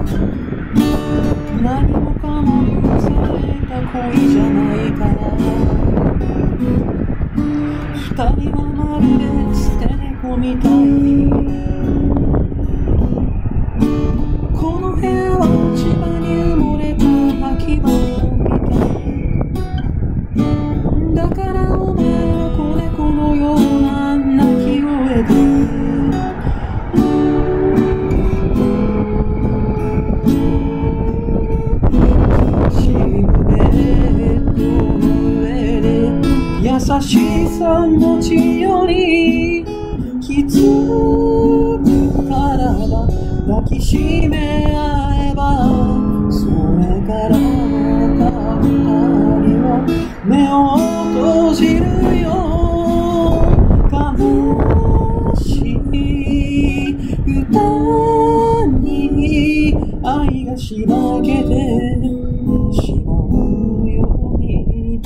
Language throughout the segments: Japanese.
何もかも許された恋じゃないから二人はまるで捨て猫みたいにこの部屋は千葉に埋もれた空き箱みたいだからお前は子猫のような鳴き声で優しさ持ちよりきつく体抱きしめ合えばそれからまた二人は目を閉じるよ悲しい歌に愛がしらけてしまうように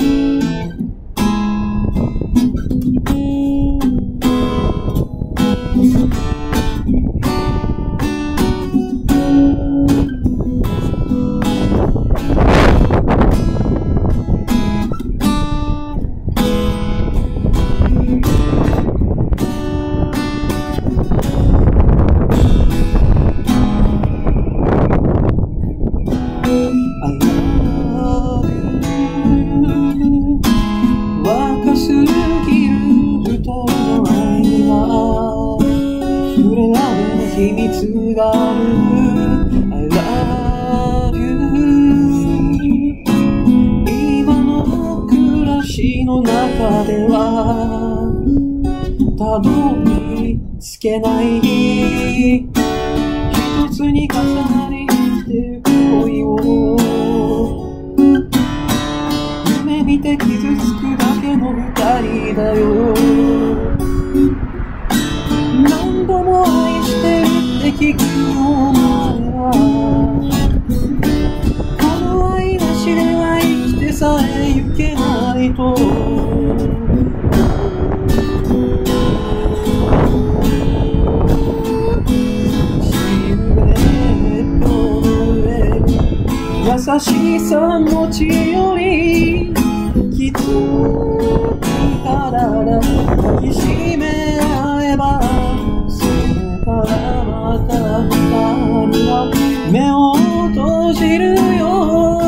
若すぎる二人の愛には触れ合えない秘密がある I love you 今の暮らしの中ではたどり着けない一つに重なり生きてゆく恋を夢見て傷つくだけの二人だよ何度も愛してるって聞くお前はこの愛なしでは生きてさえゆけないと優しさ持ちよりきつく体抱きしめ合えばそれからまた二人は目を閉じるよ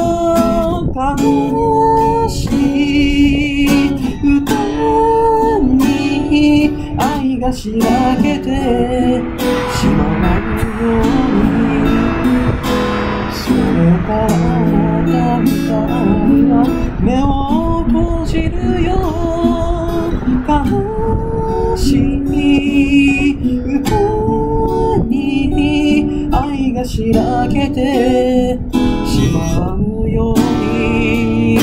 悲しい歌に愛がしらけてしまうようにそれからまた二人は目を閉じるよ悲しい歌に愛がしらけてしまうように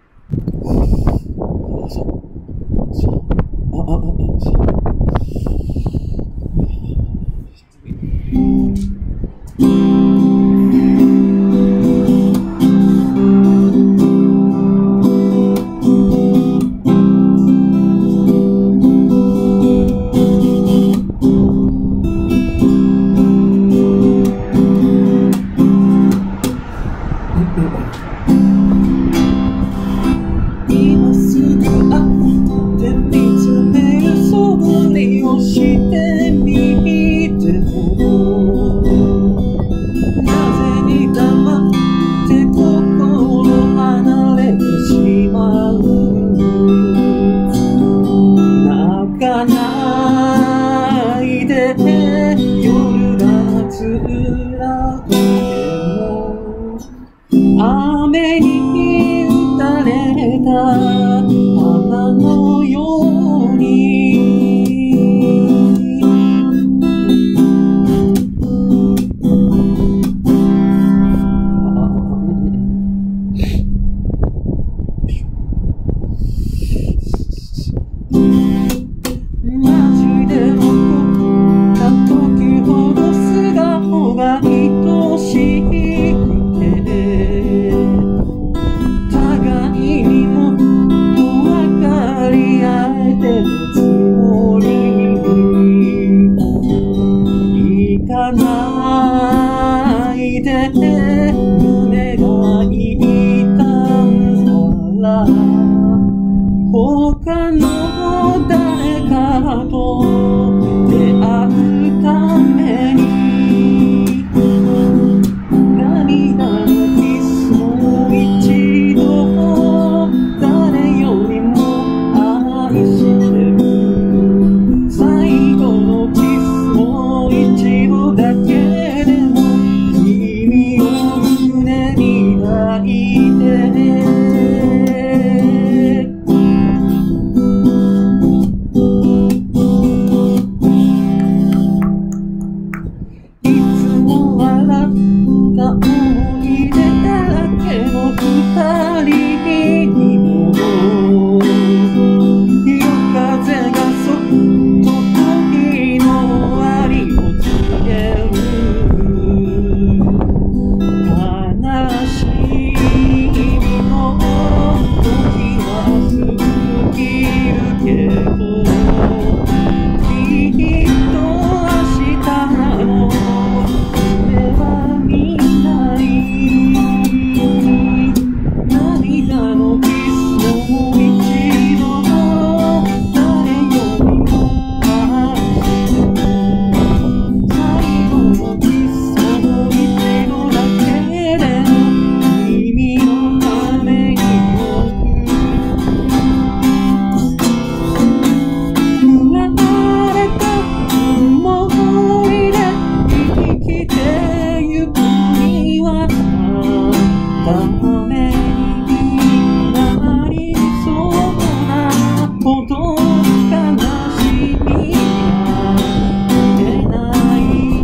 そうかないで夜が辛くても雨に打たれた花のように街で起こった時ほど素顔が愛しくて互いにもっと分かり合えてるつもり行かないで胸が痛むから他の誰かと出会うために涙のキスを一度誰よりも愛してる最後のキスを一度だけでも君を胸に抱いて思い出だらけの二人にも夜風がそっと時の終わりを告げる悲しい日々の時は過ぎるけどきっと明日の夢は見涙のキスを一度誰よりも愛して最後のキスを一度だけでも君のために振られた思いで生きてゆくにはダメになりそうなほど悲しみが出ない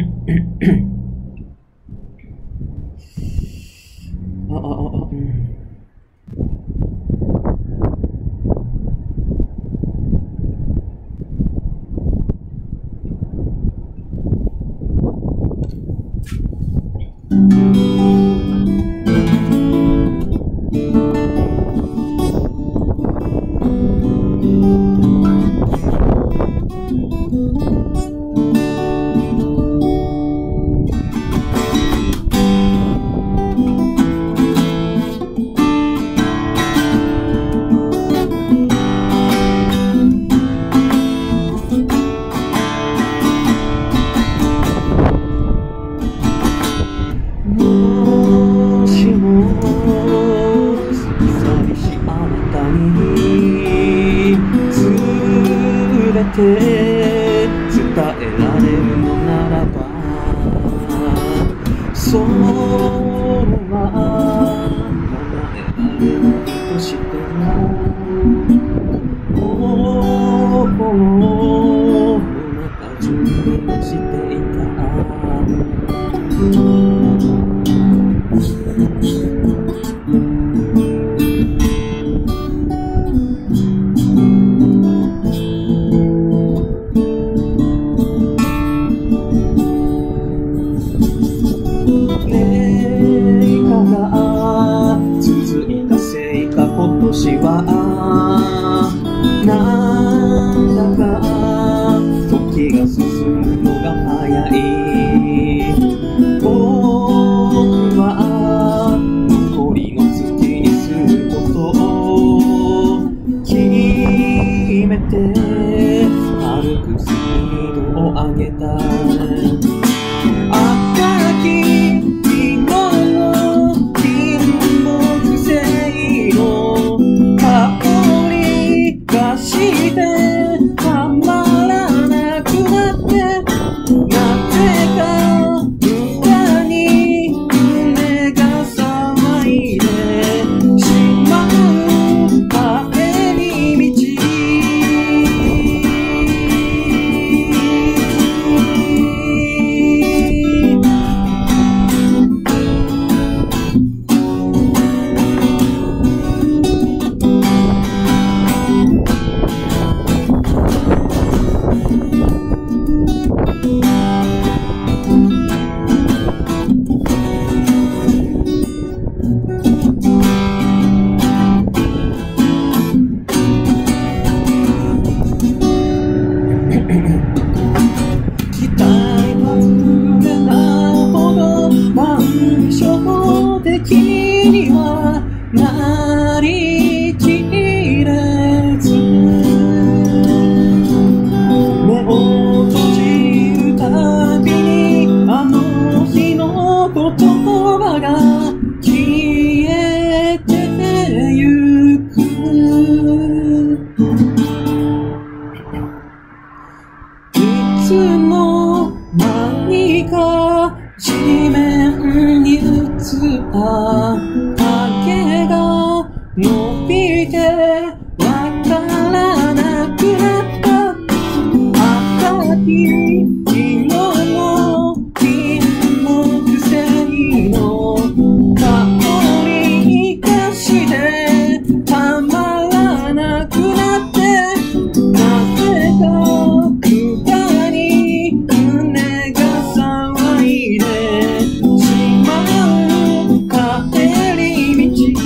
あ、 伝えられるのならば、それは叶えられないとしても、心の中準備をしていた。今年はなんだか時が進むのが早い。僕は残りの月にすることを決めて歩くスピードを上げた。赤き日の金木犀の香りがしてたまらなくなって、なぜか歌に胸が騒いでしまう帰り道。期待は膨れないほど感傷的にはなりきれず、目を閉じるたびにあの日の言葉が消えてゆく。いつの間にか地面に映った影が伸びてわからなくなった。赤き色の金木犀の香りがしてたまらなくなって、なぜか歌に胸が騒いでしまう帰り道。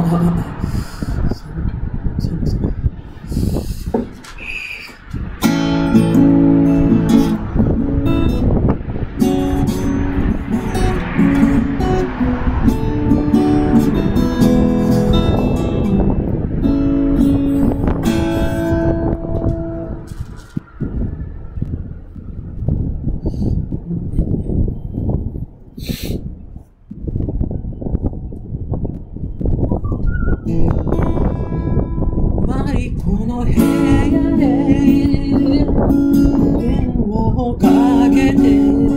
マリコの部屋へ電話をかけて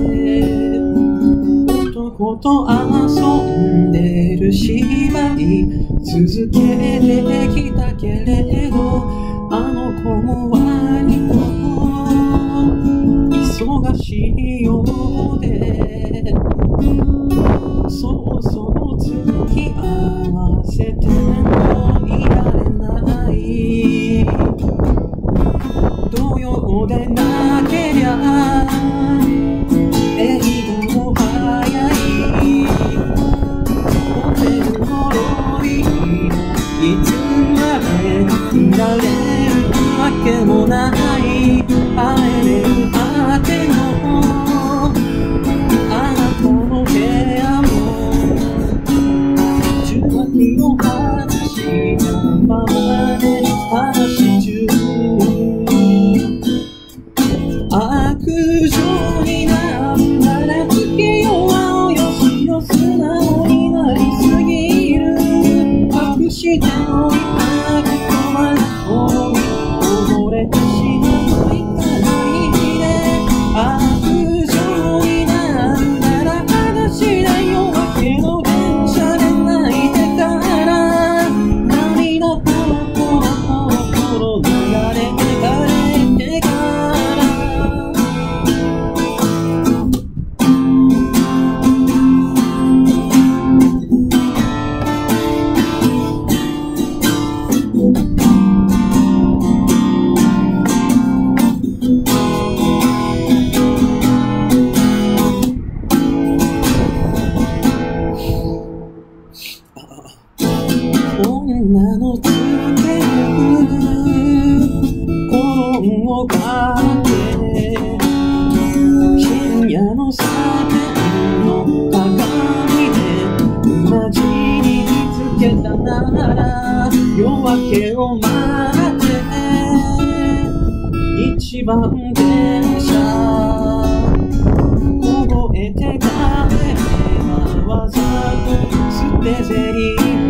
男と遊んでる芝居続けてきたけれどあの子も割と忙しいようでそうそう付き合わせてもいられない同様でなけりゃ英語も早いホテルのロビーいつまでいられるわけもない会えるあてのあなたの部屋も受話器の話がままで話中悪女になるならつけようよしよ素直になりすぎる隠しておいた言葉の方に溺れてしまういかないで悪女になるなら話だよわけの電車で泣いてから涙ポロポロポロ流れてから女のつけるコロンをかけ深夜のサテンの鏡で同じにつけたなら夜明けを待って一番電車凍えて帰ればわざと捨て台詞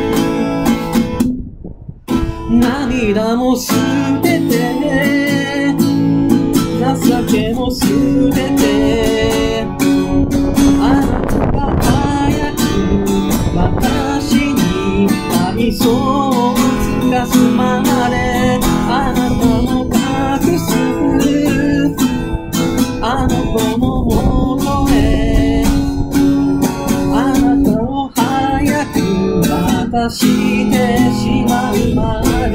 涙も捨てて情けも捨ててあなたが早く私に愛想を尽かすまであなたも隠すあの子の元へあなたを早く渡してしまうまで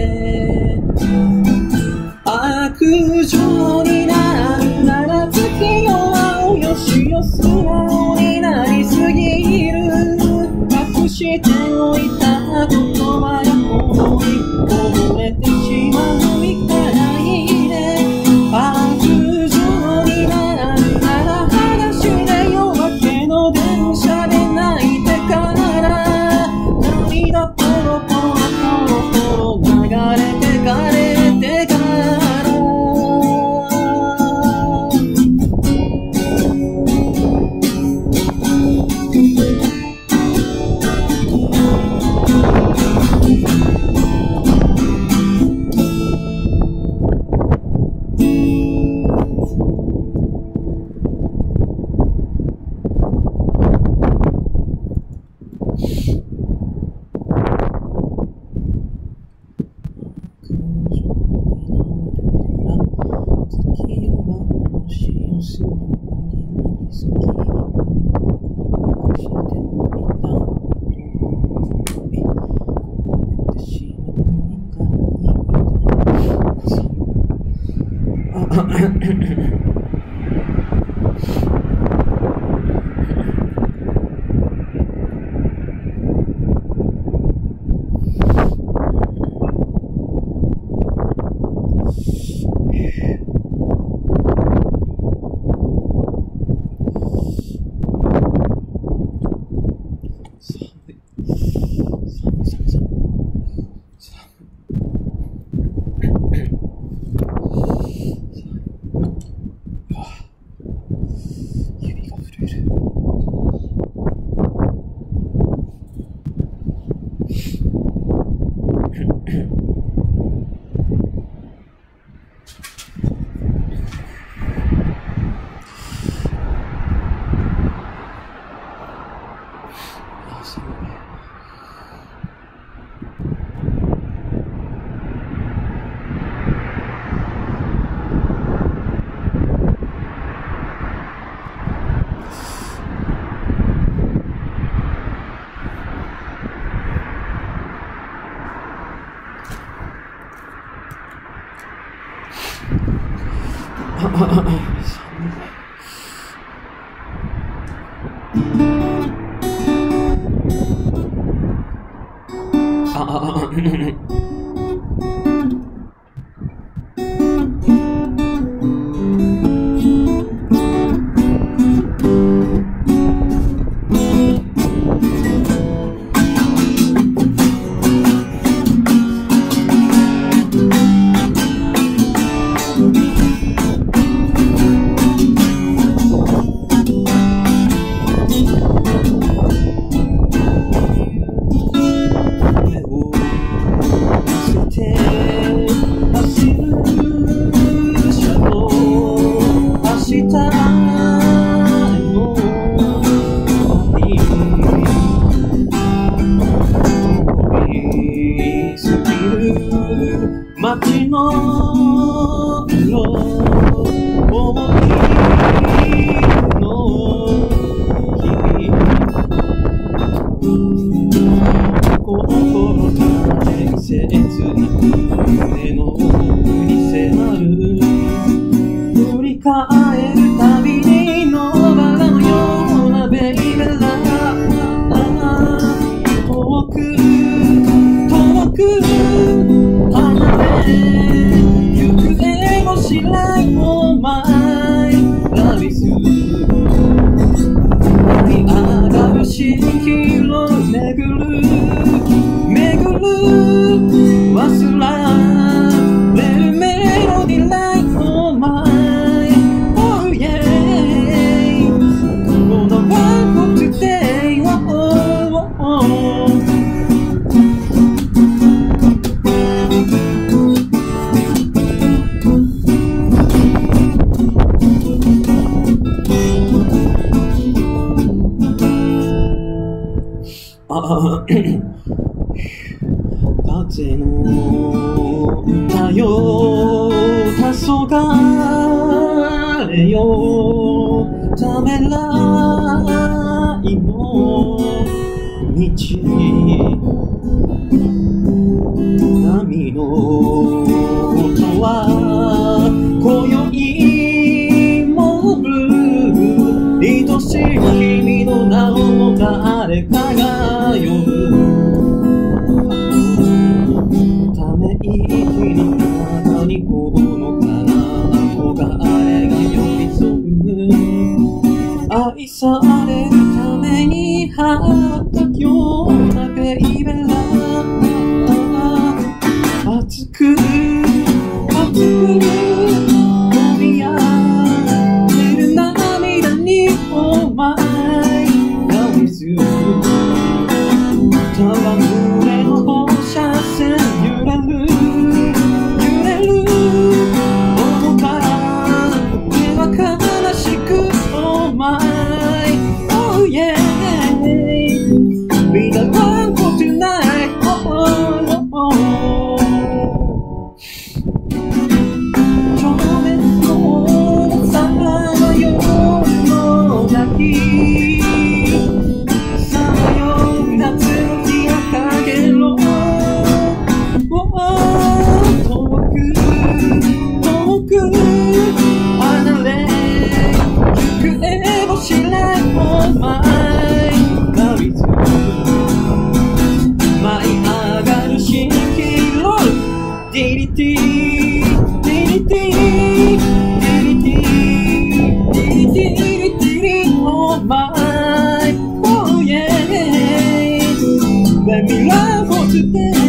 悪女になるなら付き合おうよしよ素直になりすぎる隠しておいた言葉がこにこぼれてしまういかないで悪女になるなら話で夜明けの電車で泣いてから涙ポロポロポロポロ流れてかれてから街の色、思いの日心大切な胸の奥に迫る振り返るたびに野バラのようなベイベラ遠く遠く離れ行方も知らんお前ラビス舞い上がる蜃気楼巡る忘れるメロディライトお前 Oh yeah このワンコ today風の歌よ黄昏よためらいの道波の音は今宵もブルー愛しい君の名を誰かが呼ぶため息の中にほのかな憧れが寄り添う愛されるために張ったようなベイベラ熱く込み上げる涙にお前が水ただ胸の放射線揺れる重か手は悲しくお前 Oh yeah Be the one for tonight Oh oh oh 正面のさまよの泣きさまよ夏の日をかけろ遠く離れ行方も知らんお前がいつ舞い上がる蜃気楼ディリティディリティディリティディリティディリティお前 Oh yeah Let me love for today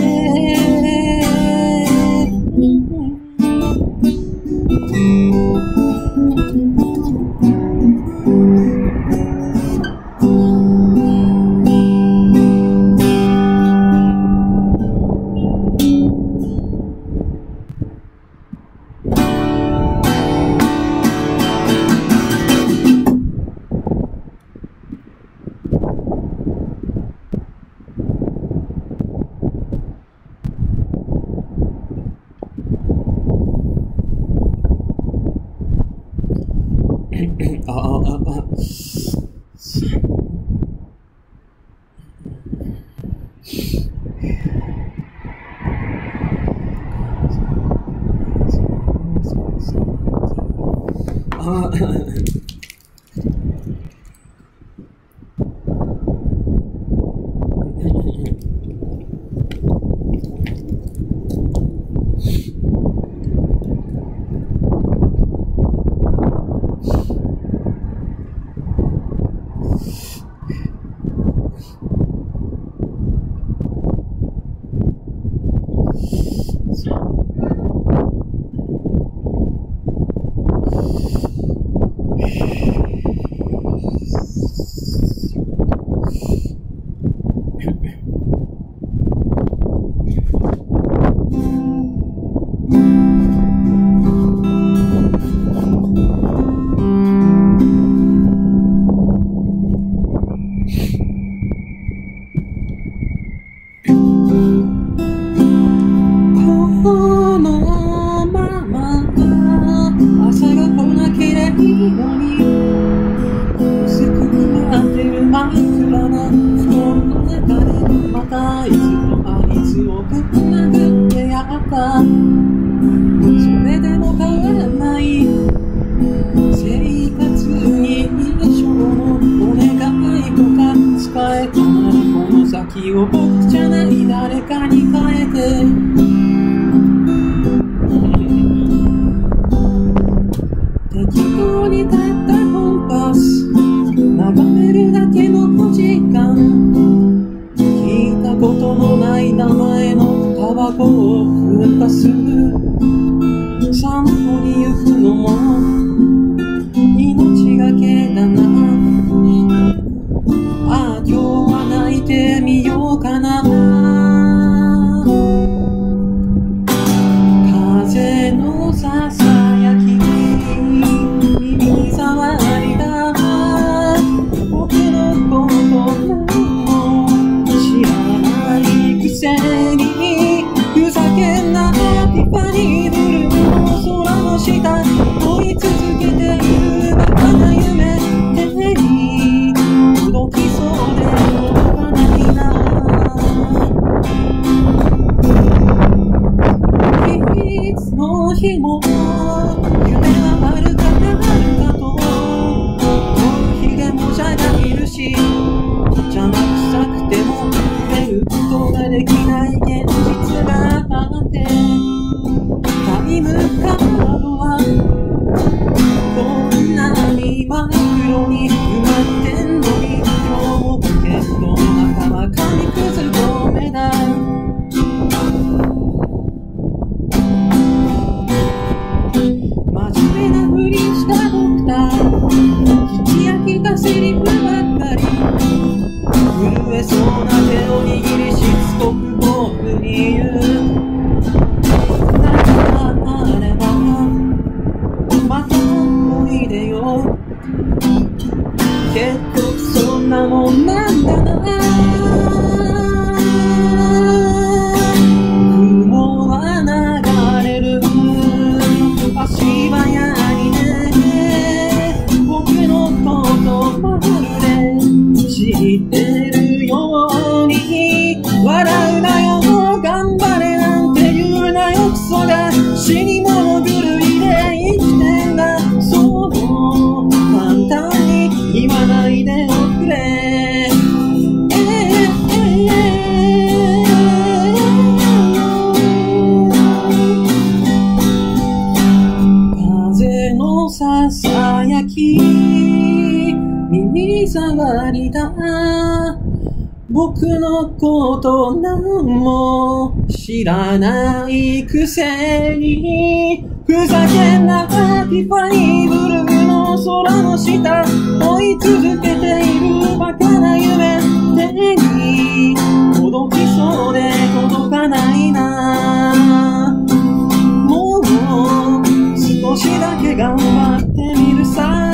僕のこと何も知らないくせにふざけんなティファニーブルーの空の下追い続けているバカな夢手に届きそうで届かないなもう少しだけ頑張ってみるさ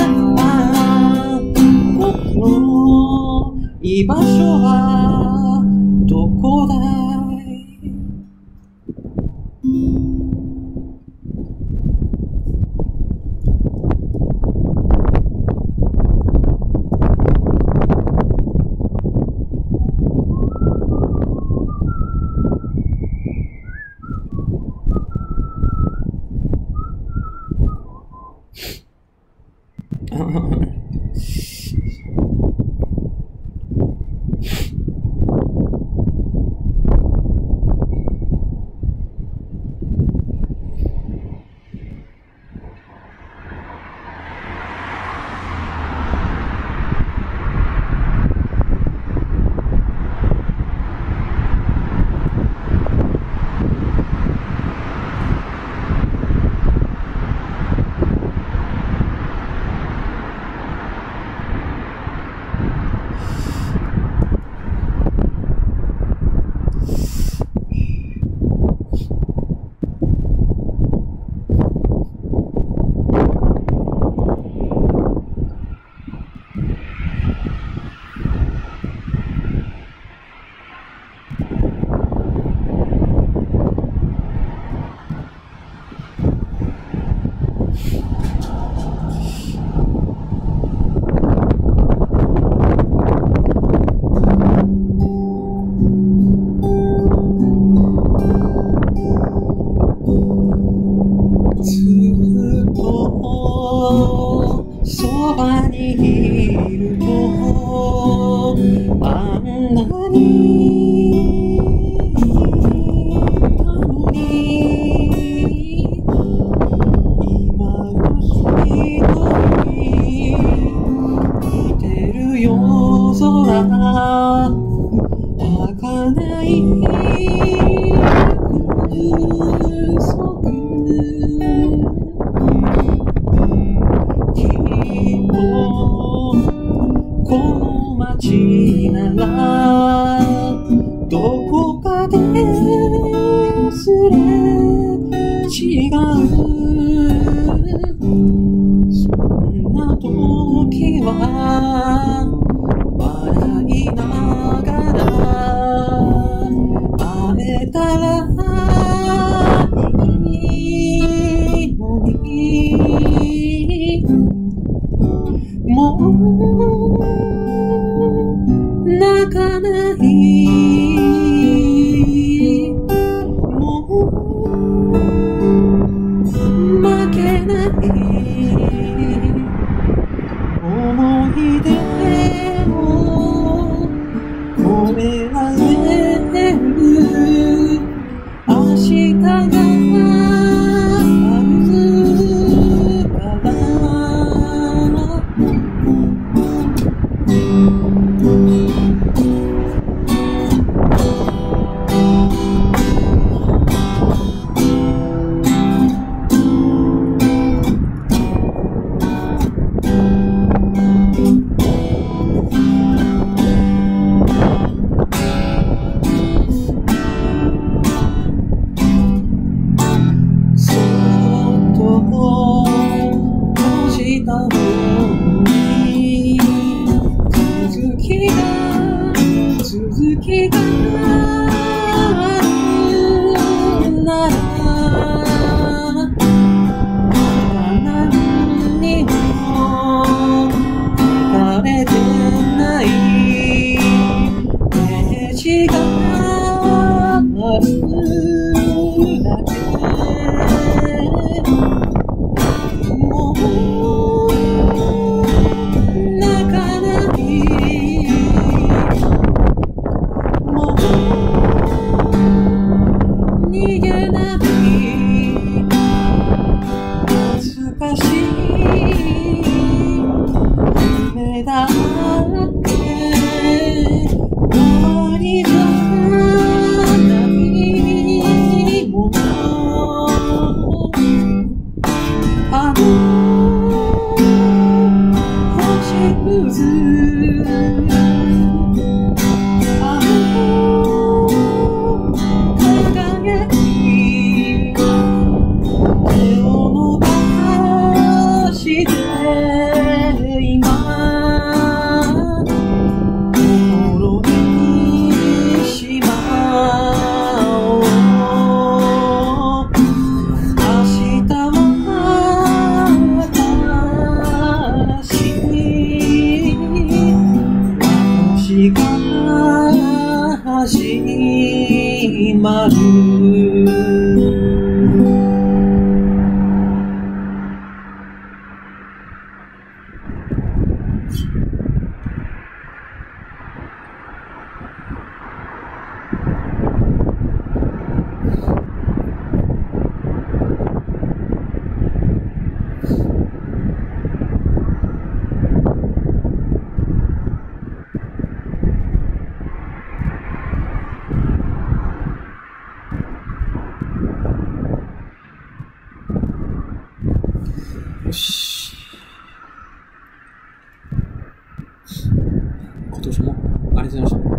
僕の居場所はどこだいそばにいるとあんなになのに今は一人見てる夜空儚い約束この街ならどこかですれ違うそんな時は笑いながら会えたらいいのにもう泣かないもう負けない思い出を込められる明日があるから続きがあるなら何にも書かれてないページがあるだけもう泣かないもうよし。今年もありがとうございました。